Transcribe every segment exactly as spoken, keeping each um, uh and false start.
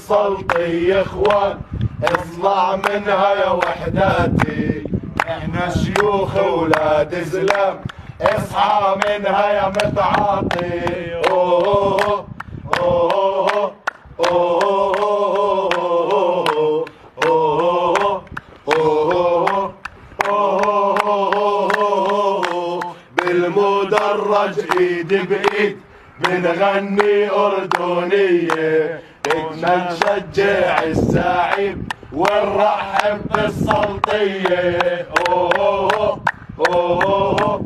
والسلطية اخوان اطلع منها يا وحداتي، احنا شيوخ ولاد زلم اصحى منها يا متعاطي. اوه اوه اوه اوه اوه بالمدرج ايد بايد بنغني اردنيه، بدنا نشجع الزعيم ونرحب بالسلطيه. اوه اوه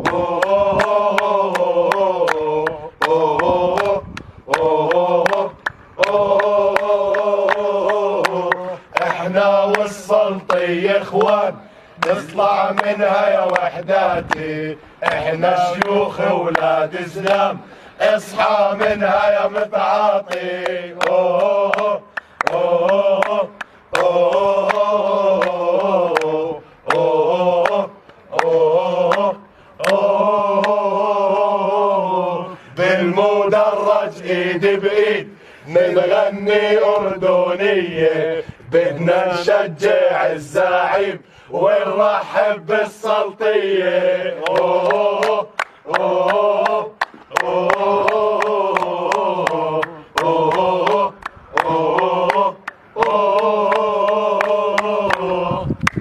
احنا والسلطية اخوان نطلع منها يا وحداتي، احنا شيوخ ولاد زلام اصحى منها يا متعاطي. اوه اوه اوه اوه اوه بالمدرج ايد بايد نغني اردنيه، بدنا نشجع الزعيم ونرحب بالسلطيه. اوه اوه